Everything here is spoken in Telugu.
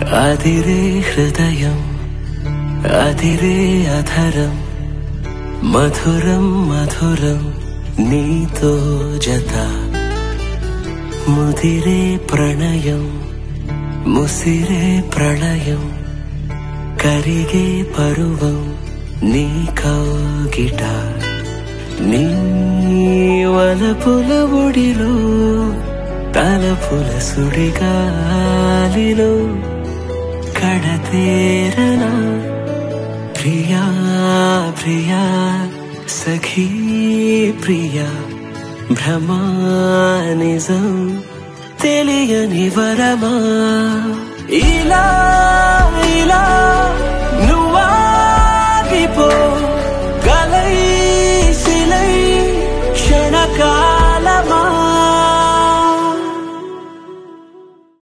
అదిరే హృదయం అదిరే అధరం మధురం మధురం నీతో జత ముదిరే ప్రణయం ముసిరే ప్రళయం కరిగే పరువం నీ కౌగిట నీ వలపుల ఒడిలో తలపుల సుడిగాలిలో కడతేరనా ప్రియా ప్రియా సఖీ ప్రియా భ్రమానిజం తెలియని వరమా ఇలా ఇలా నువ్వాగిపో గలై శిలై క్షణకా